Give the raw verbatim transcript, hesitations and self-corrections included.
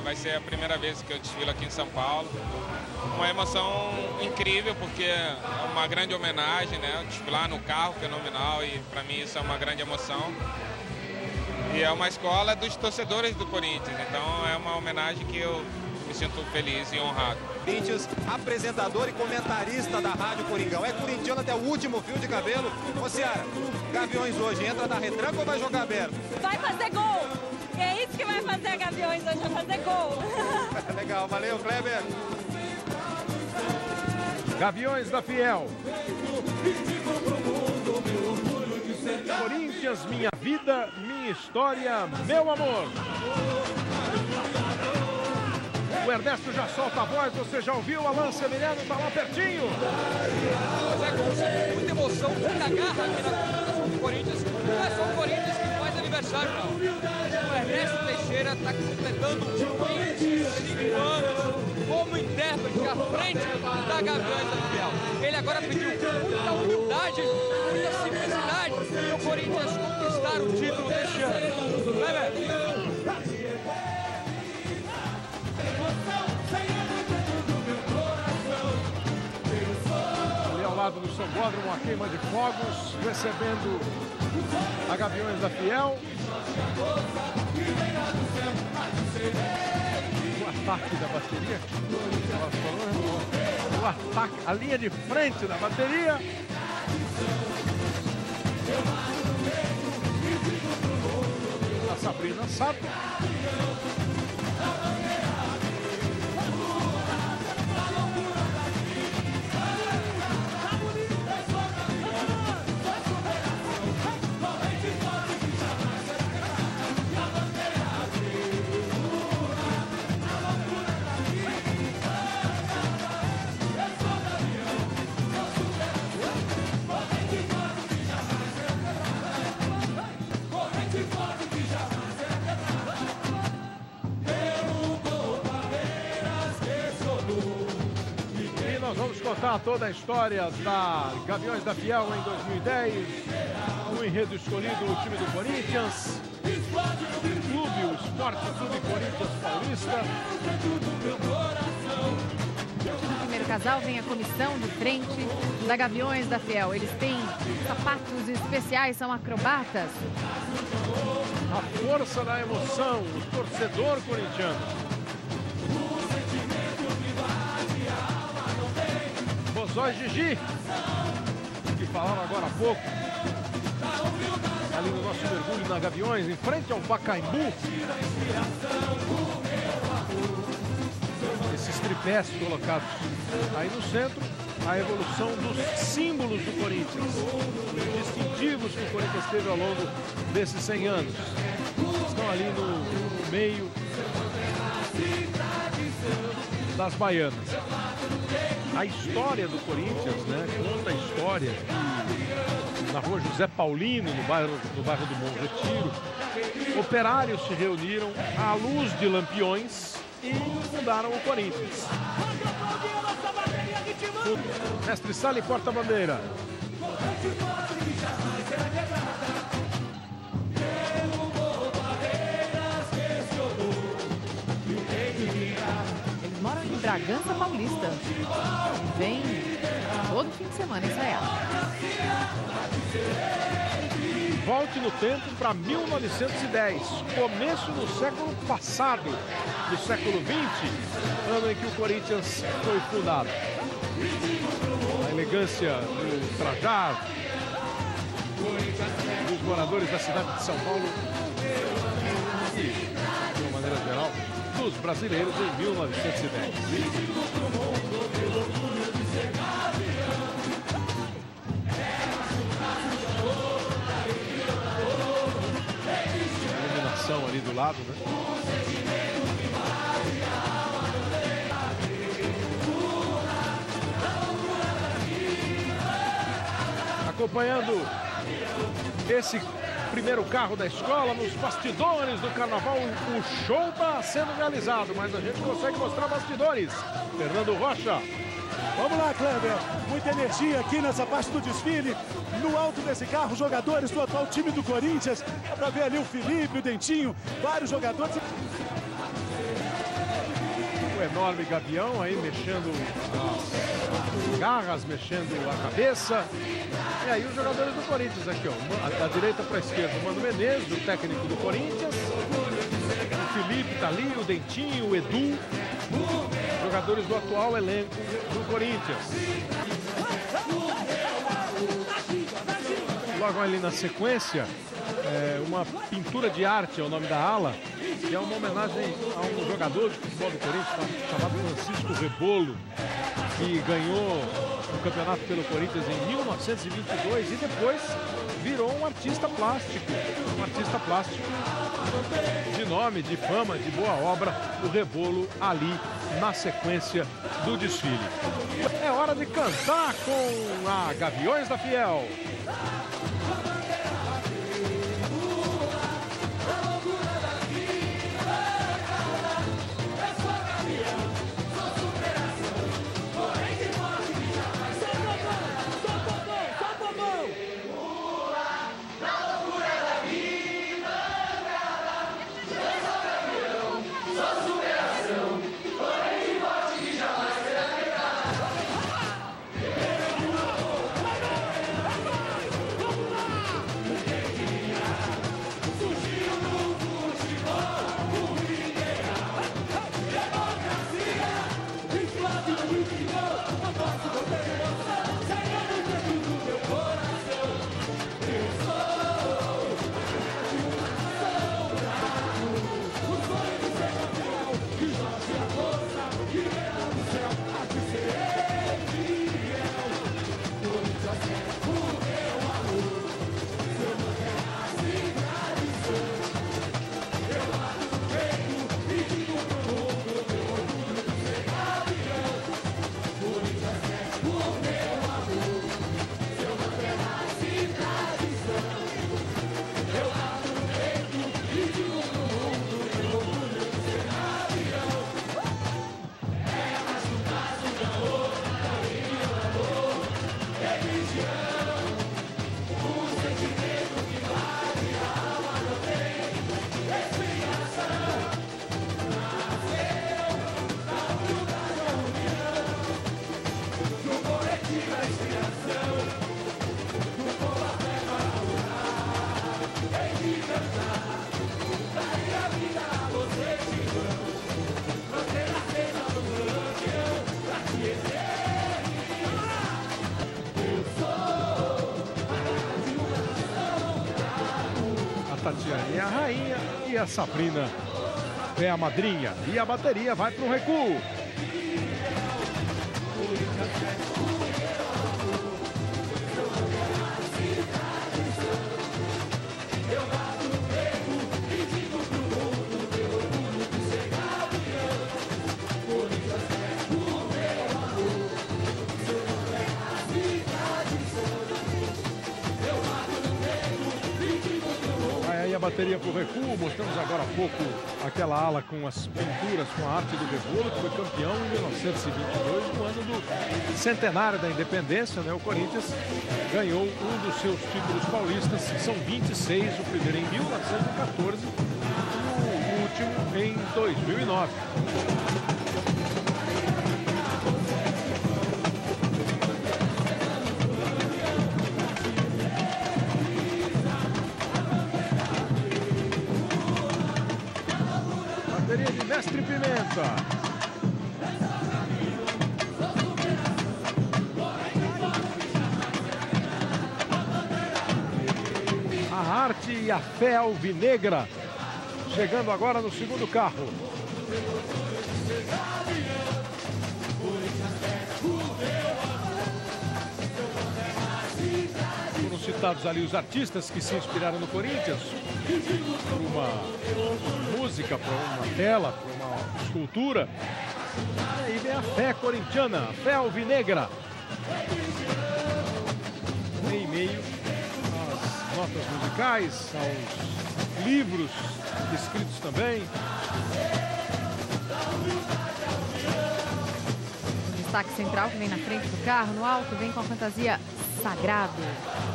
vai ser a primeira vez que eu desfilo aqui em São Paulo. Uma emoção incrível, porque é uma grande homenagem, né? Desfilar no carro, fenomenal, e para mim isso é uma grande emoção. E é uma escola dos torcedores do Corinthians, então é uma homenagem que eu me sinto feliz e honrado. Corinthians, apresentador e comentarista da Rádio Coringão. É corintiano até o último fio de cabelo. Ô, Ciara, Gaviões hoje entra na retranca ou vai jogar aberto? Vai fazer gol! É isso que vai fazer a Gaviões hoje, vai fazer gol. Legal, valeu, Kleber. Gaviões da Fiel. Corinthians, minha vida, minha história, meu amor. O Ernesto já solta a voz, você já ouviu? Alan Severino tá lá pertinho. Mas é como sempre, muita emoção, muita garra aqui na comemoração do Corinthians. Não é só o Corinthians que faz aniversário, não. O Ernesto Teixeira está completando vinte e cinco anos como intérprete à frente da Gaviões da Fiel. Ele agora pediu muita humildade, muita simplicidade para o Corinthians conquistar o título deste ano. Vai ver. Ali ao lado do Sambódromo, uma queima de fogos, recebendo a Gaviões da Fiel. O ataque da bateria. O ataque, a linha de frente da bateria. A Sabrina Sato. Vamos contar toda a história da Gaviões da Fiel em dois mil e dez. O enredo escolhido, o time do Corinthians. O clube, o Esporte Clube Corinthians Paulista. No primeiro casal vem a comissão de frente da Gaviões da Fiel. Eles têm sapatos especiais, são acrobatas. A força da emoção, o torcedor corintiano. Bozói Gigi, que falaram agora há pouco, ali no nosso mergulho na Gaviões, em frente ao Pacaembu. Esses tripés colocados aí no centro, a evolução dos símbolos do Corinthians, os distintivos que o Corinthians teve ao longo desses cem anos. Estão ali no meio das baianas. A história do Corinthians, né? Conta a história que na rua José Paulino, no bairro, no bairro do Bom Retiro, operários se reuniram à luz de lampiões e fundaram o Corinthians. O mestre Sala e porta-bandeira. Moram em Bragança Paulista. Vem todo fim de semana ensaiar. Volte no tempo para mil novecentos e dez, começo do século passado, do século vinte, ano em que o Corinthians foi fundado. A elegância do trajar dos moradores da cidade de São Paulo e, de uma maneira geral, dos brasileiros em mil novecentos e dez. A iluminação ali do lado, né? Acompanhando esse primeiro carro da escola, nos bastidores do carnaval, o show está sendo realizado, mas a gente consegue mostrar bastidores. Fernando Rocha. Vamos lá, Kleber. Muita energia aqui nessa parte do desfile. No alto desse carro, jogadores do atual time do Corinthians. Dá pra ver ali o Felipe, o Dentinho, vários jogadores. o enorme Gavião aí mexendo as garras, mexendo a cabeça. E aí os jogadores do Corinthians aqui, ó, da direita para a esquerda, o Mano Menezes, o técnico do Corinthians. O Felipe tá ali, o Dentinho, o Edu, jogadores do atual elenco do Corinthians. Logo ali na sequência, é, uma pintura de arte é o nome da ala, que é uma homenagem a um jogador de futebol do Corinthians chamado Francisco Rebolo, que ganhou o campeonato pelo Corinthians em mil novecentos e vinte e dois e depois virou um artista plástico, um artista plástico de nome, de fama, de boa obra, o Rebolo ali na sequência do desfile. É hora de cantar com a Gaviões da Fiel. Tatiana é a rainha e a Sabrina é a madrinha. E a bateria vai para o recuo. Bateria para o recuo, mostramos agora há pouco aquela ala com as pinturas, com a arte do Rebolo, que foi campeão em mil novecentos e vinte e dois, no ano do centenário da independência, né? O Corinthians ganhou um dos seus títulos paulistas, são vinte e seis, o primeiro em mil novecentos e quatorze e o último em dois mil e nove. De Mestre Pimenta. A arte e a fé alvinegra. Chegando agora no segundo carro. Foram citados ali os artistas que se inspiraram no Corinthians. Por uma música, por uma tela, por uma escultura. E aí vem a fé corintiana, a fé alvinegra. Em meio às notas musicais, aos livros escritos também. O destaque central que vem na frente do carro, no alto, vem com a fantasia Sagrado.